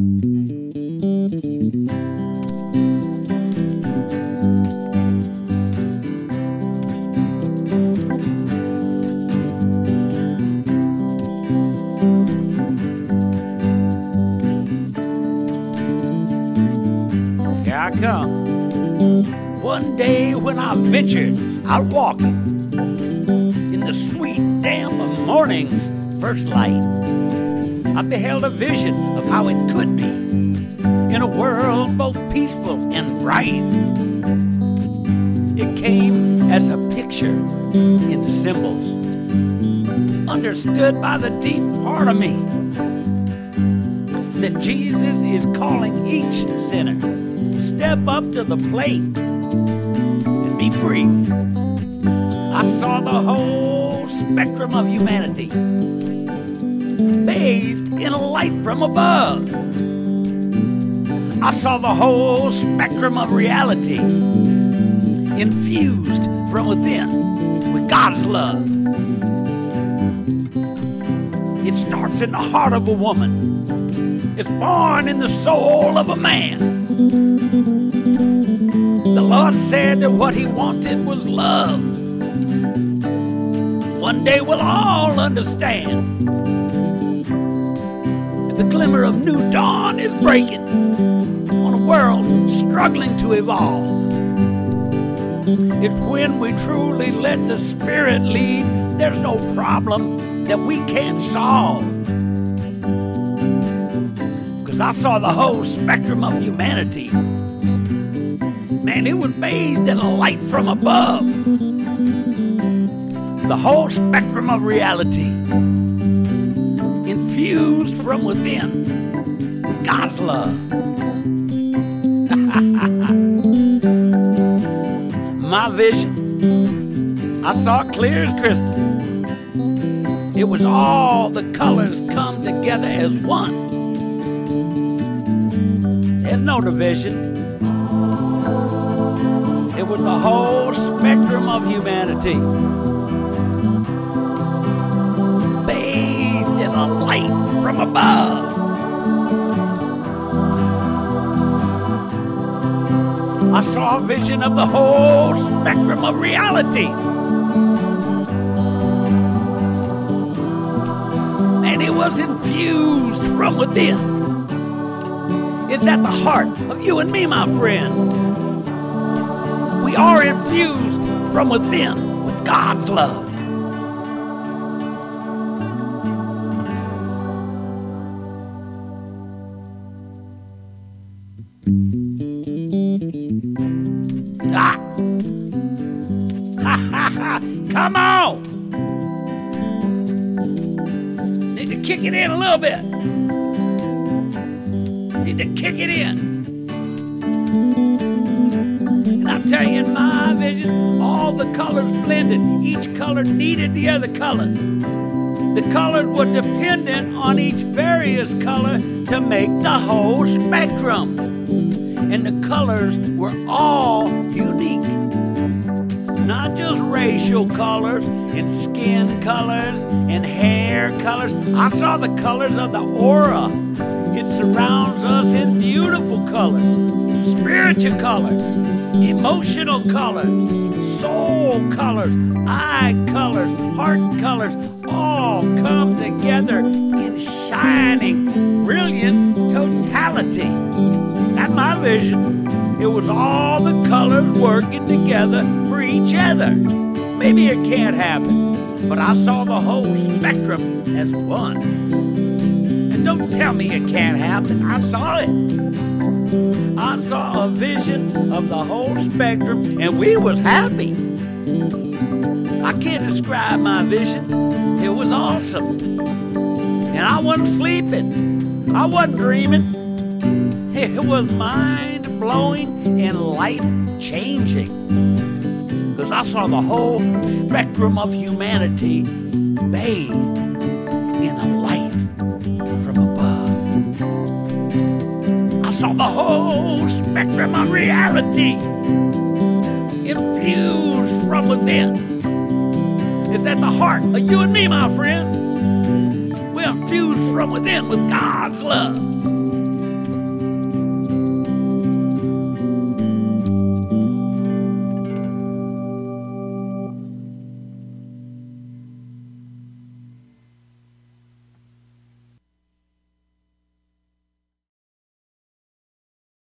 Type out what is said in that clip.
Here I come. One day when I ventured out walking in the sweet damp of morning's first light, I beheld a vision of how it could be in a world both peaceful and bright. It came as a picture in symbols, understood by the deep part of me, that Jesus is calling each sinner to step up to the plate and be free. I saw the whole spectrum of humanity bathed in a light from above. I saw the whole spectrum of reality infused from within with God's love. It starts in the heart of a woman. It's born in the soul of a man. The Lord said that what he wanted was love. One day we'll all understand. The glimmer of new dawn is breaking on a world struggling to evolve. It's when we truly let the Spirit lead, there's no problem that we can't solve. Because I saw the whole spectrum of humanity. Man, it was bathed in a light from above. The whole spectrum of reality infused from within God's love. My vision, I saw it clear as crystal. It was all the colors come together as one. There's no division. It was the whole spectrum of humanity, bathed in a light from above. I saw a vision of the whole spectrum of reality. And it was infused from within. It's at the heart of you and me, my friend. We are infused from within with God's love. Come on! Need to kick it in a little bit. Need to kick it in. And I tell you, in my vision, all the colors blended. Each color needed the other color. The colors were dependent on each various color to make the whole spectrum. And the colors were all unique. Not just racial colors and skin colors and hair colors. I saw the colors of the aura. It surrounds us in beautiful colors, spiritual colors, emotional colors, soul colors, eye colors, heart colors, all come together in shining, brilliant totality. That's my vision. It was all the colors working together for each other. Maybe it can't happen, but I saw the whole spectrum as one. And don't tell me it can't happen. I saw it. I saw a vision of the whole spectrum, and we was happy. I can't describe my vision. It was awesome. And I wasn't sleeping. I wasn't dreaming. It was mind-blowing and life-changing. Because I saw the whole spectrum of humanity bathed in a light from above. I saw the whole spectrum of reality infused from within. It's at the heart of you and me, my friend. We're infused from within with God's love.